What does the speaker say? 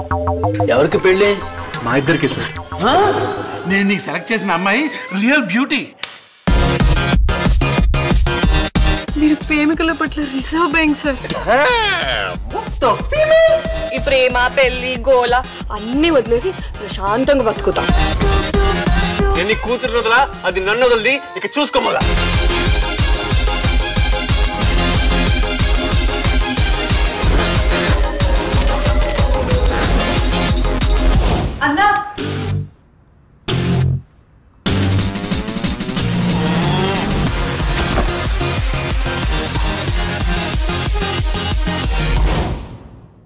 ఎవరికి పెళ్ళి? మా ఇద్దరికి సార్. నేను నీకు సెలెక్ట్ చేసిన అమ్మాయి రియల్ బ్యూటీ. మీరు ప్రేమికుల పట్ల రిజర్వ్ బ్యాంక్ సార్. ఈ ప్రేమ పెళ్లి గోల అన్ని వదిలేసి ప్రశాంతంగా బతుకుతాం. కూతురు వదలా, అది నన్ను వదిలి ఇక చూసుకోమలా.